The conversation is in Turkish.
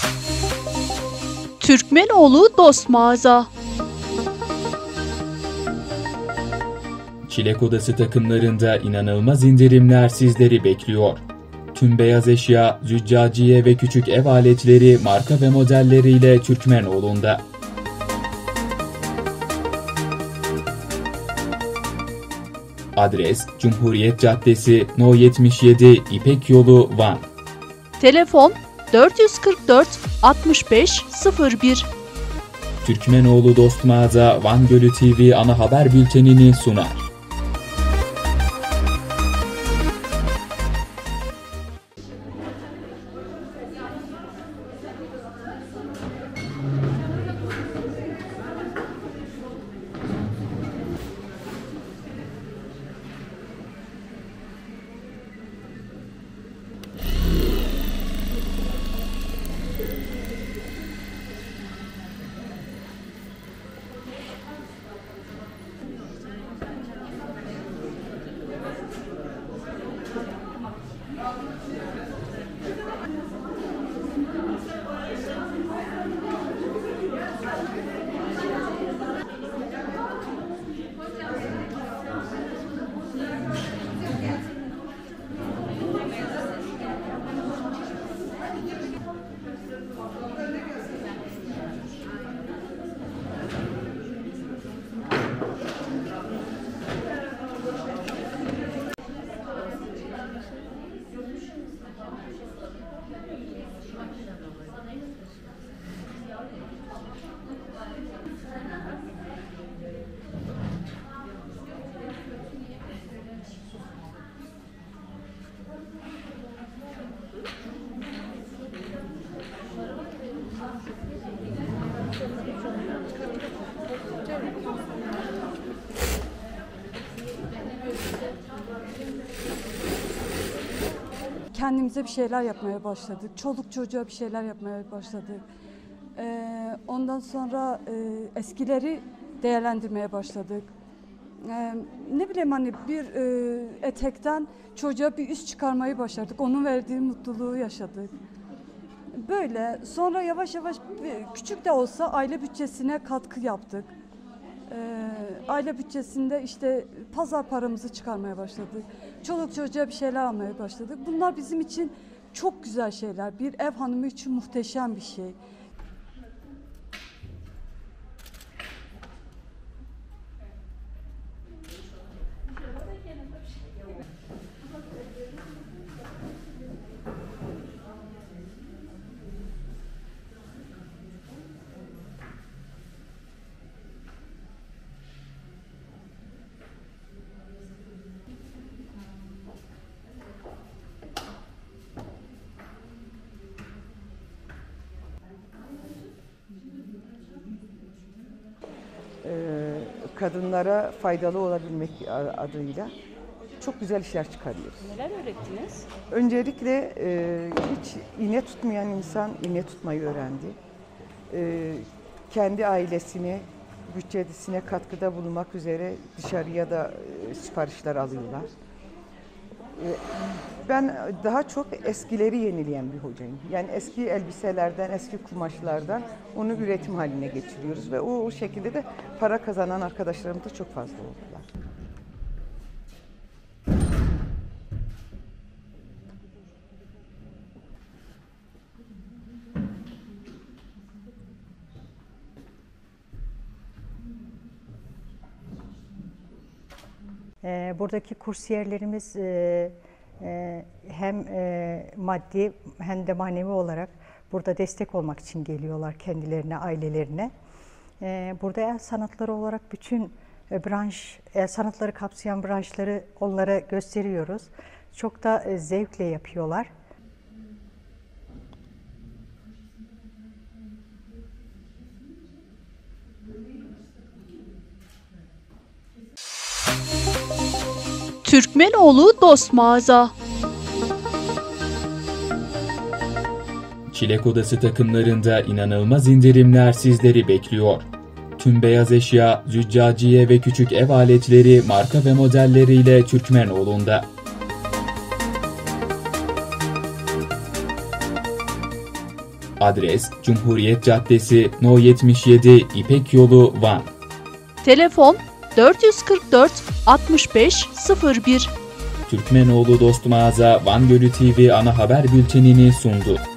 Türkmenoğlu Dost Mağaza. Çilek Odası takımlarında inanılmaz indirimler sizleri bekliyor. Tüm beyaz eşya, züccaciye ve küçük ev aletleri marka ve modelleriyle Türkmenoğlu'nda. Adres Cumhuriyet Caddesi No 77 İpek Yolu Van. Telefon 444 65 01. Türkmenoğlu Dost Mağaza Van Gölü TV ana haber bültenini sunar. Kendimize bir şeyler yapmaya başladık. Çoluk çocuğa bir şeyler yapmaya başladık. Ondan sonra eskileri değerlendirmeye başladık. Ne bileyim hani bir etekten çocuğa bir üst çıkarmayı başardık. Onun verdiği mutluluğu yaşadık. Böyle sonra yavaş yavaş küçük de olsa aile bütçesine katkı yaptık. Aile bütçesinde işte pazar paramızı çıkarmaya başladık. Çoluk çocuğa bir şeyler almaya başladık. Bunlar bizim için çok güzel şeyler. Bir ev hanımı için muhteşem bir şey. Kadınlara faydalı olabilmek adıyla çok güzel işler çıkarıyoruz. Neler öğrettiniz? Öncelikle hiç iğne tutmayan insan iğne tutmayı öğrendi. Kendi ailesine, bütçesine katkıda bulunmak üzere dışarıya da siparişler alıyorlar. Ben daha çok eskileri yenileyen bir hocayım. Yani eski elbiselerden, eski kumaşlardan onu üretim haline getiriyoruz ve o şekilde de para kazanan arkadaşlarım da çok fazla oldular. Buradaki kursiyerlerimiz hem maddi hem de manevi olarak burada destek olmak için geliyorlar kendilerine, ailelerine. Burada el sanatları olarak bütün branş, el sanatları kapsayan branşları onlara gösteriyoruz. Çok da zevkle yapıyorlar. Türkmenoğlu Dost Mağaza. Çilek Odası takımlarında inanılmaz indirimler sizleri bekliyor. Tüm beyaz eşya, züccaciye ve küçük ev aletleri marka ve modelleriyle Türkmenoğlu'nda. Adres Cumhuriyet Caddesi No 77 İpek Yolu Van. Telefon 444 65 01. Türkmenoğlu Dost Mağaza Van Gölü TV ana haber bültenini sundu.